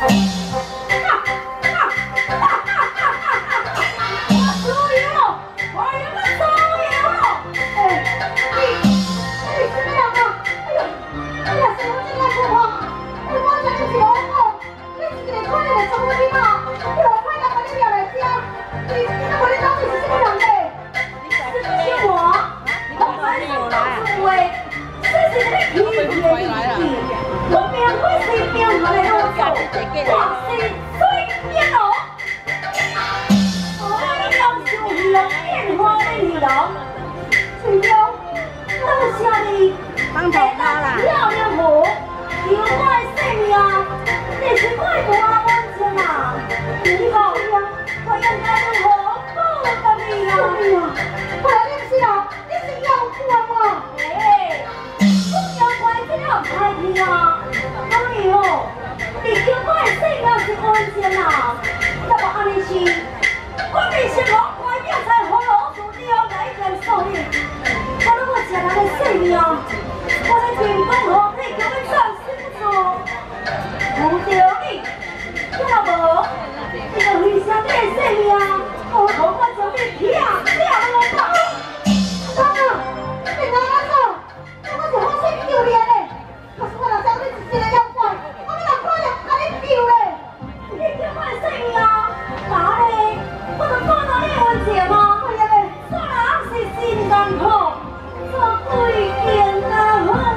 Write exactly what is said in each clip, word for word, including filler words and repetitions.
放头发啦！ 漂亮不？有怪性命，你是怪大文青啊！你好呀，我应该如何报答你呀？我来认识啊，你是妖怪吗？哎，不妖怪这样太平啊！当然哦，你有怪性命是文青啊，那么安尼是，我未是我怪命在火炉树底来跟受你，我如果吃人的性命。 我的天公和你叫你暂时不做，不着你，听无？你就为啥你会生命？我可我将你劈啊劈啊我跑！妈妈，你哪来做？我是好生丢脸的，可是我若将你一个妖怪，我要哪可能把你丢嘞？你叫我生命啊？哪嘞？我就看到你文姐吗？我也袂，算啦，是心肝苦，做鬼见啊！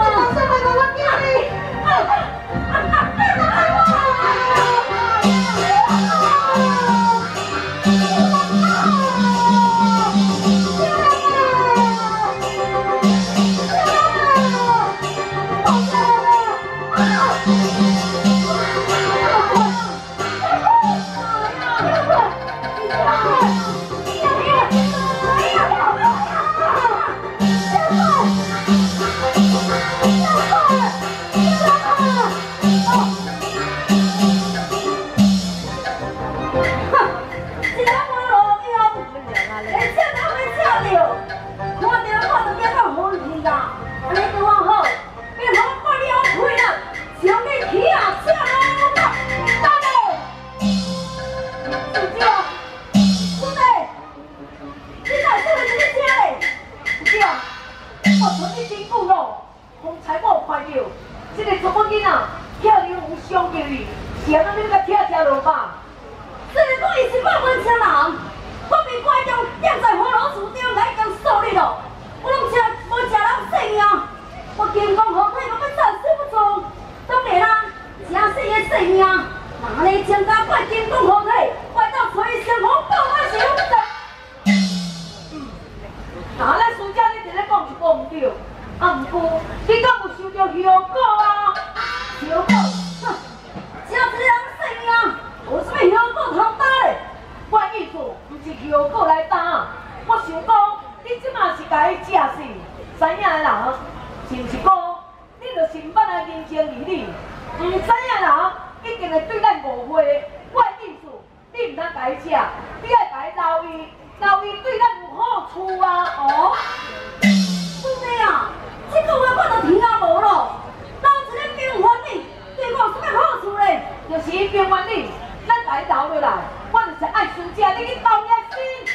这个查某囡仔跳牛有伤着伊，是安怎你甲跳跳落吧？这个我伊是我文青人，我被怪中踮在火炉树顶来讲受你咯，我拢吃无食人性命，我健康好体，我要暂时不做。当然啦，正死的性命，哪里增加怪健康好体，怪到吹声风暴我是用得。嗯，那咱暑假你直咧讲是讲唔对。 啊，毋过你敢有收到效果啊？效果，哼，真是人性命，有啥物效果通打嘞？我意思毋是效果来打，我想讲，你即马是家己食死，知影的人，是毋是讲，你着成班来认真理你，毋知影人一定会对咱误会。我意思，你毋通家己食，你爱家己留意，留意对咱有好处啊！哦，兄弟啊！ 这个话我都听啊无咯，留一个平凡你，对我有啥物好处嘞？就是伊平凡你，咱家留落来，我就是爱顺着你去斗野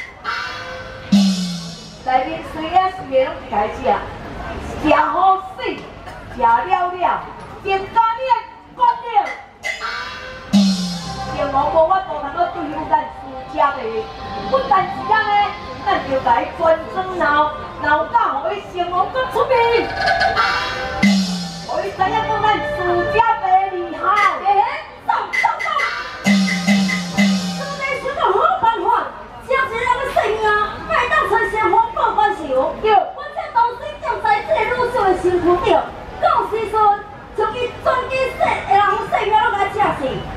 心。内面虽然是袂拢家食，食好死，食了了，增加你的功力。天王无法度通个对付咱私家的，不但是安尼，咱就来专专闹。 闹到互伊成王阁出面，互伊知影讲咱自家最厉害。哎，走走走！兄弟想到好办法，正是人的性命，该当找先锋报关事哦。对，我这当时就在这个女婿的身躯顶，到时阵将伊转去说，会人性命拢甲食死。